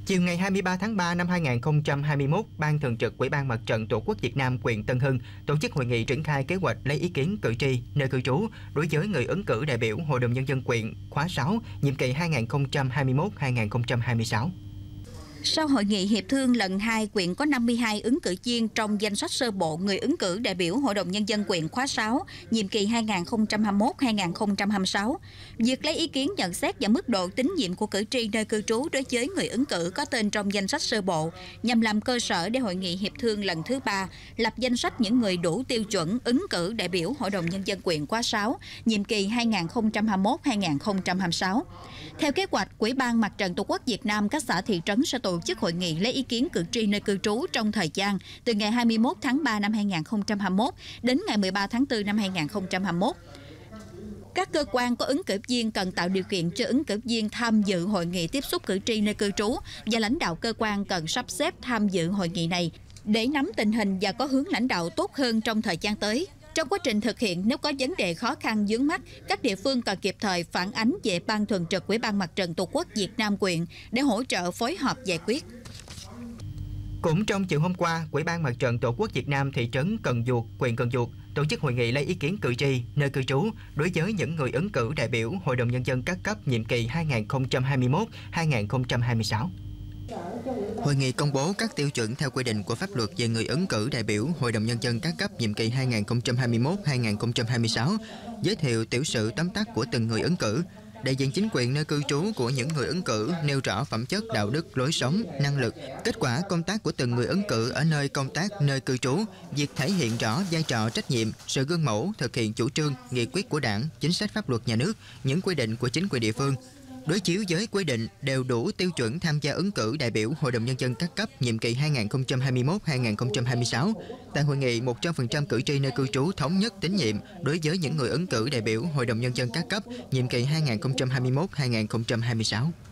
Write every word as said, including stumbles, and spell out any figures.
Chiều ngày hai mươi ba tháng ba năm hai nghìn không trăm hai mươi mốt, Ban Thường trực Ủy ban Mặt trận Tổ quốc Việt Nam huyện Tân Hưng tổ chức hội nghị triển khai kế hoạch lấy ý kiến cử tri nơi cư trú đối với người ứng cử đại biểu Hội đồng Nhân dân huyện khóa sáu, nhiệm kỳ hai nghìn không trăm hai mươi mốt đến hai nghìn không trăm hai mươi sáu. Sau hội nghị hiệp thương lần hai, huyện có năm mươi hai ứng cử viên trong danh sách sơ bộ người ứng cử đại biểu Hội đồng Nhân dân huyện khóa sáu, nhiệm kỳ hai nghìn không trăm hai mươi mốt đến hai nghìn không trăm hai mươi sáu. Việc lấy ý kiến nhận xét và mức độ tín nhiệm của cử tri nơi cư trú đối với người ứng cử có tên trong danh sách sơ bộ nhằm làm cơ sở để hội nghị hiệp thương lần thứ ba lập danh sách những người đủ tiêu chuẩn ứng cử đại biểu Hội đồng Nhân dân huyện khóa sáu, nhiệm kỳ hai nghìn không trăm hai mươi mốt đến hai nghìn không trăm hai mươi sáu. Theo kế hoạch, Ủy ban Mặt trận Tổ quốc Việt Nam các xã thị trấn sẽ tổ chức hội nghị lấy ý kiến cử tri nơi cư trú trong thời gian từ ngày hai mươi mốt tháng ba năm hai nghìn không trăm hai mươi mốt đến ngày mười ba tháng tư năm hai nghìn không trăm hai mươi mốt. Các cơ quan có ứng cử viên cần tạo điều kiện cho ứng cử viên tham dự hội nghị tiếp xúc cử tri nơi cư trú và lãnh đạo cơ quan cần sắp xếp tham dự hội nghị này để nắm tình hình và có hướng lãnh đạo tốt hơn trong thời gian tới. Trong quá trình thực hiện, nếu có vấn đề khó khăn vướng mắc, các địa phương cần kịp thời phản ánh về Ban Thường trực Ủy ban Mặt trận Tổ quốc Việt Nam huyện để hỗ trợ phối hợp giải quyết. Cũng trong chiều hôm qua, Ủy ban Mặt trận Tổ quốc Việt Nam thị trấn Cần Duộc, huyện Cần Duộc tổ chức hội nghị lấy ý kiến cử tri nơi cư trú đối với những người ứng cử đại biểu Hội đồng Nhân dân các cấp nhiệm kỳ hai nghìn không trăm hai mươi mốt đến hai nghìn không trăm hai mươi sáu. Hội nghị công bố các tiêu chuẩn theo quy định của pháp luật về người ứng cử đại biểu Hội đồng Nhân dân các cấp nhiệm kỳ hai nghìn không trăm hai mươi mốt đến hai nghìn không trăm hai mươi sáu, giới thiệu tiểu sử tóm tắt của từng người ứng cử. Đại diện chính quyền nơi cư trú của những người ứng cử nêu rõ phẩm chất, đạo đức, lối sống, năng lực, kết quả công tác của từng người ứng cử ở nơi công tác, nơi cư trú, việc thể hiện rõ vai trò, trách nhiệm, sự gương mẫu, thực hiện chủ trương, nghị quyết của Đảng, chính sách pháp luật nhà nước, những quy định của chính quyền địa phương. Đối chiếu với quy định đều đủ tiêu chuẩn tham gia ứng cử đại biểu Hội đồng Nhân dân các cấp nhiệm kỳ hai nghìn không trăm hai mươi mốt đến hai nghìn không trăm hai mươi sáu. Tại hội nghị, một trăm phần trăm cử tri nơi cư trú thống nhất tín nhiệm đối với những người ứng cử đại biểu Hội đồng Nhân dân các cấp nhiệm kỳ hai nghìn không trăm hai mươi mốt đến hai nghìn không trăm hai mươi sáu.